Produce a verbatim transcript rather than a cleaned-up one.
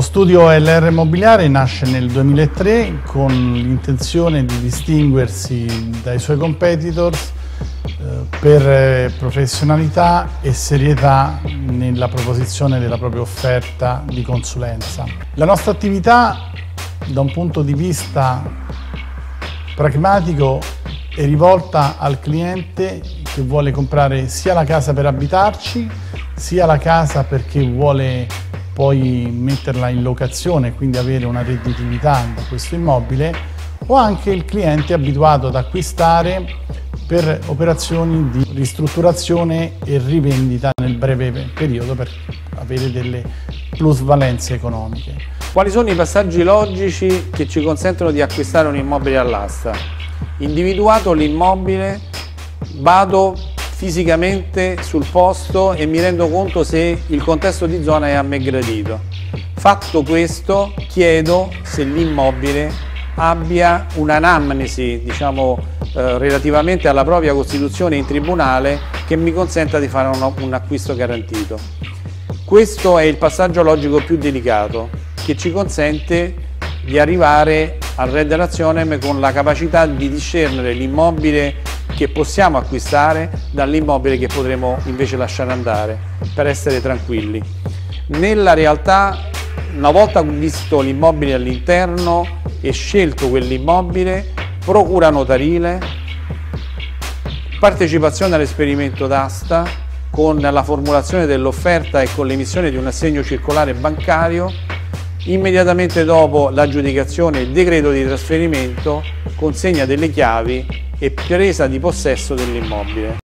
studio L R Immobiliare nasce nel duemilatré con l'intenzione di distinguersi dai suoi competitors eh, per professionalità e serietà nella proposizione della propria offerta di consulenza. La nostra attività, da un punto di vista pragmatico, è rivolta al cliente che vuole comprare sia la casa per abitarci, sia la casa perché vuole poi metterla in locazione e quindi avere una redditività da questo immobile, o anche il cliente abituato ad acquistare per operazioni di ristrutturazione e rivendita nel breve periodo per avere delle plusvalenze economiche. Quali sono i passaggi logici che ci consentono di acquistare un immobile all'asta? Individuato l'immobile, vado fisicamente sul posto e mi rendo conto se il contesto di zona è a me gradito. Fatto questo, chiedo se l'immobile abbia un'anamnesi, diciamo, eh, relativamente alla propria costituzione in tribunale che mi consenta di fare un, un acquisto garantito. Questo è il passaggio logico più delicato, che ci consente di arrivare al Red Razionem con la capacità di discernere l'immobile che possiamo acquistare dall'immobile che potremo invece lasciare andare, per essere tranquilli. Nella realtà, una volta visto l'immobile all'interno e scelto quell'immobile, procura notarile, partecipazione all'esperimento d'asta con la formulazione dell'offerta e con l'emissione di un assegno circolare bancario, immediatamente dopo l'aggiudicazione e decreto di trasferimento, consegna delle chiavi e presa di possesso dell'immobile.